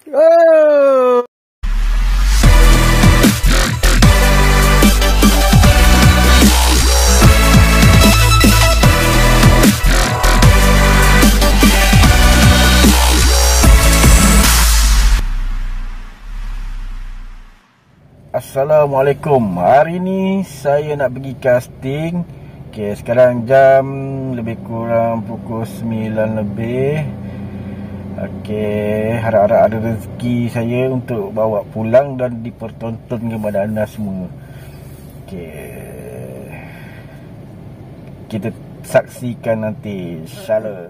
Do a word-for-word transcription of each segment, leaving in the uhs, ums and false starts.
Oh. Assalamualaikum. Hari ni saya nak pergi casting. Okay, sekarang jam lebih kurang pukul sembilan lebih. Okay, harap-harap ada rezeki saya untuk bawa pulang dan dipertonton kepada anda semua. Okay, kita saksikan nanti, insyaAllah.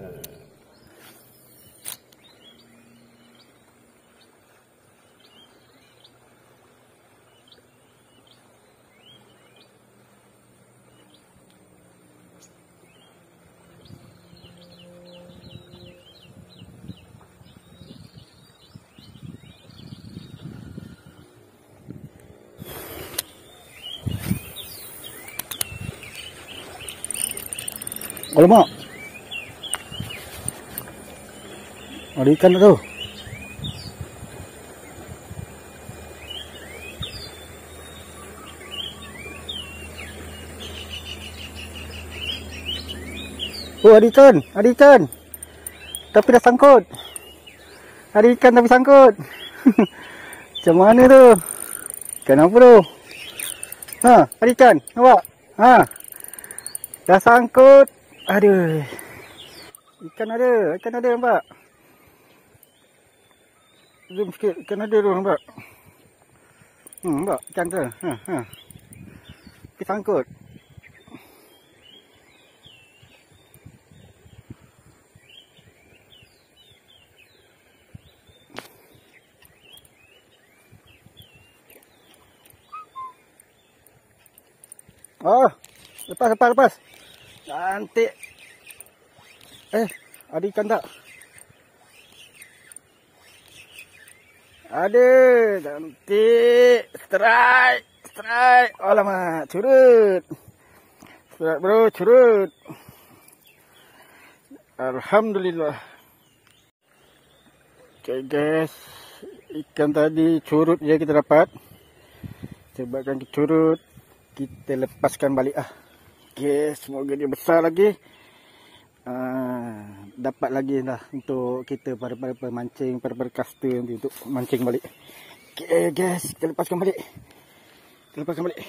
Alamak, ada ikan tu. Oh, ada ikan, ada ikan. Tapi dah sangkut. Ada ikan tapi sangkut. Macam mana tu? Ikan apa tu? Ha, ada ikan, nampak? Ha, dah sangkut. Aduh, ikan ada, ikan ada, nampak? Zoom sikit, ikan ada tu, nampak? Hmm, nampak ikan tu? Ha, ha. Tapi sangkut. Oh, lepas, lepas, lepas. Cantik. Eh, ada ikan tak? Ada, cantik. Strike, strike. Alamak, curut. Strike bro, curut. Alhamdulillah. Okay guys, ikan tadi curut je kita dapat. Sebabkan curut, kita lepaskan balik ah. Okay, semoga dia besar lagi. Uh, dapat lagi lah untuk kita para para pemancing, para para caster nanti untuk mancing balik. Okay guys, kita lepaskan balik. Kita lepaskan balik.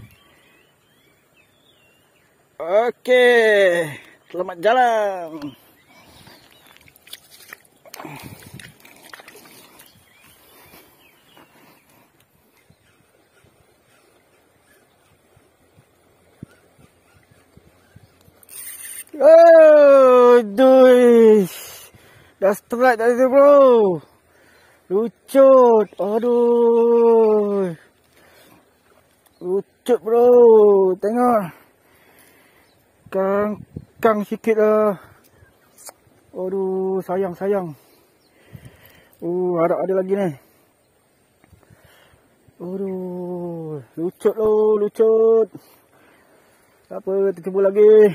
Okay, selamat jalan. Oh, duh. Dah strike tadi tu bro. Lucut. Aduh. Lucut bro. Tengok. Kangkang sikit lah. Aduh, sayang sayang. Oh, harap ada lagi ni. Aduh, lucut loh, lucut. Tak apa, kita cuba lagi.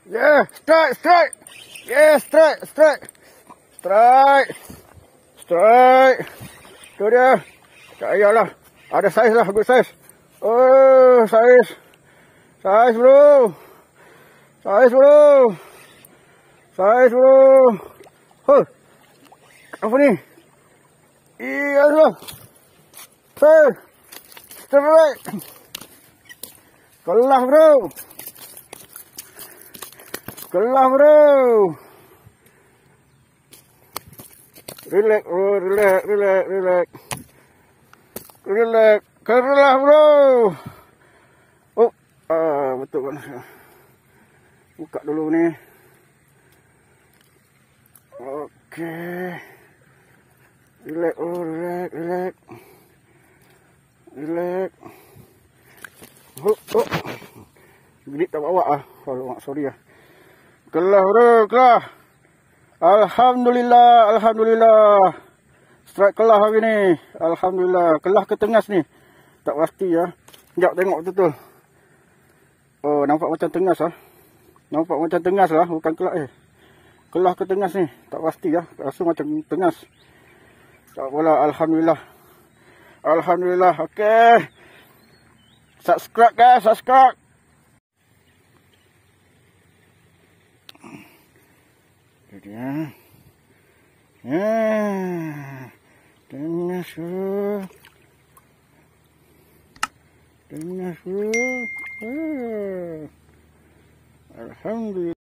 Yeah, strike, strike. Yeah, strike, strike. Strike. Strike. Tu dia. Tak payahlah. Ada saiz lah, good saiz. Oh, saiz. Saiz bro. Saiz bro. Saiz bro. Huh. Apa ni? Iya lah. Saiz. Strike. Kelah bro. Kelah bro. Relax bro, relax, relax, relax. Relax, kelah bro. Oh, ah, betul kan. Buka dulu ni. Okey. Relax oh, relax, relax. Relax. Oh, oh. Gede tak bawa ah. Oh, sorry ah. Kelah bro, kelah. Alhamdulillah, alhamdulillah. Strike kelah hari ni. Alhamdulillah. Kelah ke tengas ni. Tak pasti ya. Sekejap tengok betul-betul. Oh, nampak macam tengas ah. Nampak macam tengas lah, bukan kelah eh. Kelah ke tengas ni. Tak pasti ya. Rasa macam tengas. Tak apalah, alhamdulillah. Alhamdulillah. Okey. Subscribe guys, subscribe. Dia. Ya. Tengas tu. Tengas tu. Alhamdulillah.